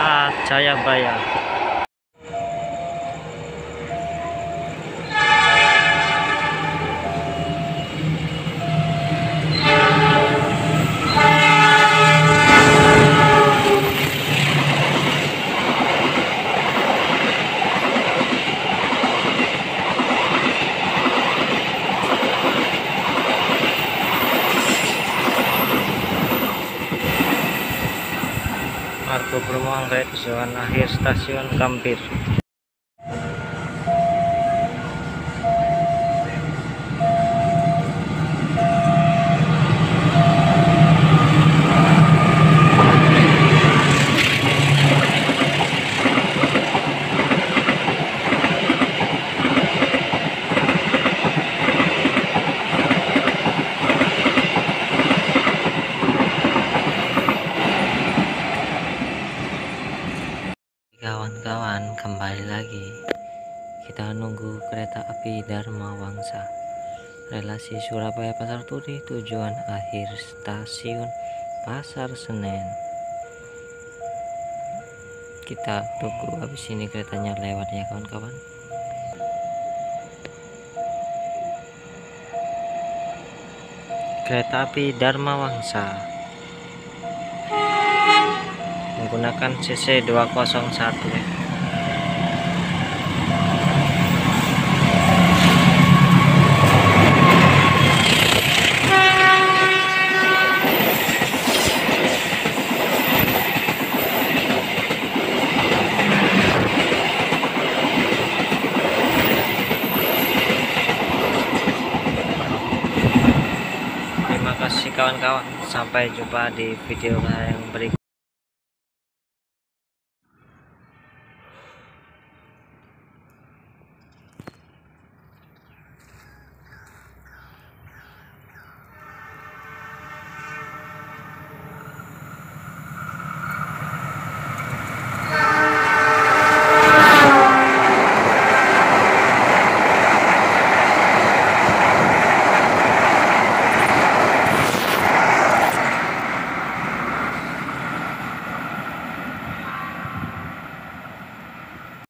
saat Jayabaya. Margo Bromo tujuan akhir stasiun Gambir. Kawan-kawan, kembali lagi kita nunggu kereta api Dharma Wangsa relasi Surabaya Pasar Turi, tujuan akhir stasiun Pasar Senen. Kita tunggu habis ini keretanya lewat ya kawan-kawan. Kereta api Dharma Wangsa menggunakan CC 201 ya. Terima kasih kawan-kawan, sampai jumpa di video lain.